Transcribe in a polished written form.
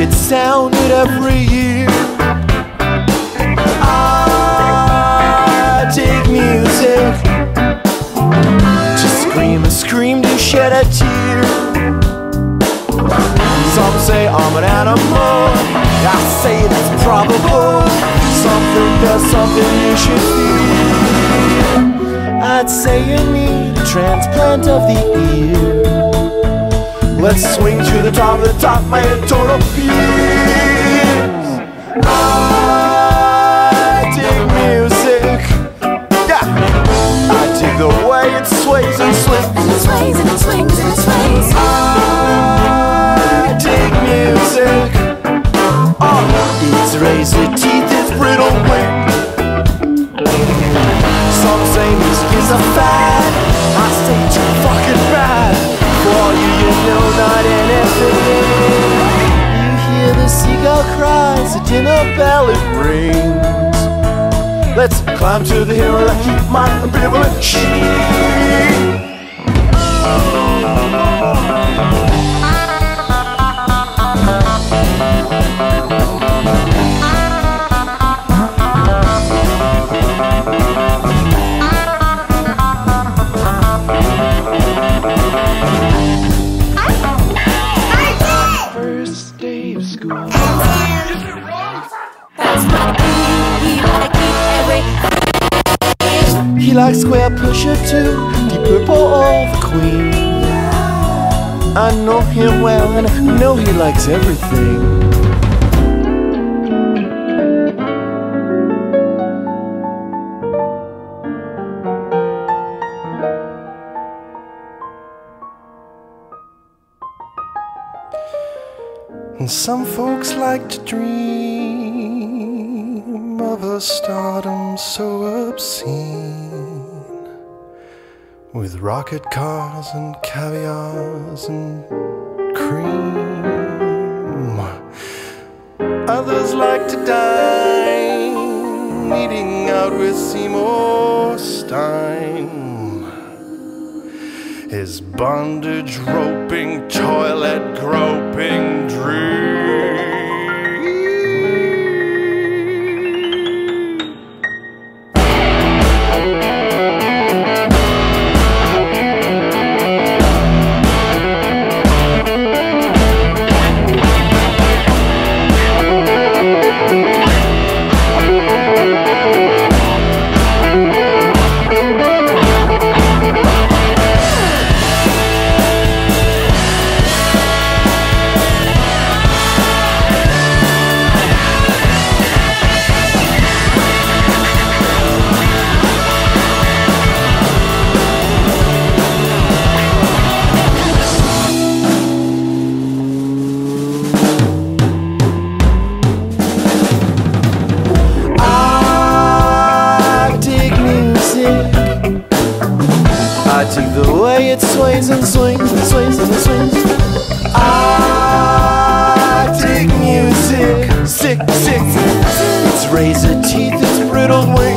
it's sounded every year. I dig music to scream and scream, to shed a tear. Some say I'm an animal, I say that's probable. Some think there's something you should feel. I'd say you need a transplant of the ear. Let's swing to the top of the top, my eternal peers. I dig music, yeah. I dig the way it sways and swings, and it sways and it swings and it sways. I dig music. Oh, its razor teeth, its brittle wing. Some say music is a fad, I say too fucking bad. For all you know not anything. You hear the seagull cries, the dinner bell it rings. Let's climb to the hill and keep my ambivalent sheep. He likes Square Pusher too, Deep Purple or the Queen. I know him well and I know he likes everything. And some folks like to dream of a stardom so obscene, with rocket cars and caviars and cream. Others like to dine, eating out with Seymour Stein. His bondage roping, toilet groping dream. I dig the way it sways and swings and sways and swings. I dig music, sick, sick. Its razor teeth, its brittle wings.